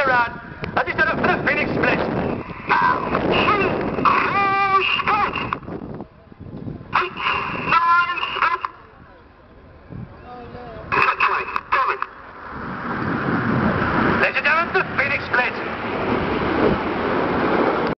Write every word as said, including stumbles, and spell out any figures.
Rod. Het is er een vlucht, Phoenix Split. Nou.